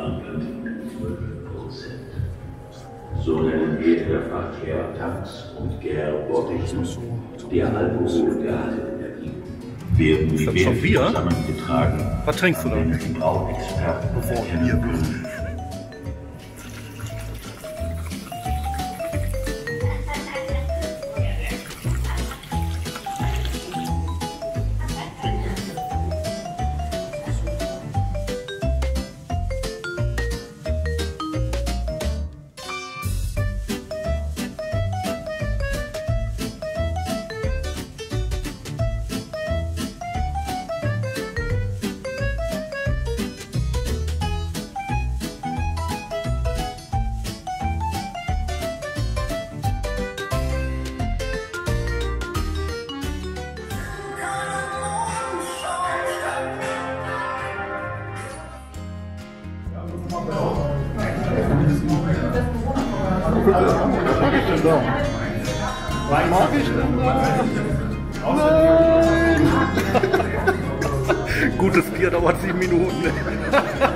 mangelt 12%. So nennen wir der Verkehr Tanks und Gärbottichen, der alkoholgehaltene Energie. Werden die Werte zusammengetragen, was trinkst du da? wenn die Brauexperten erkennen können. Was mag ich denn da? Was mag ich denn da? Nein! Gutes Bier dauert 7 Minuten.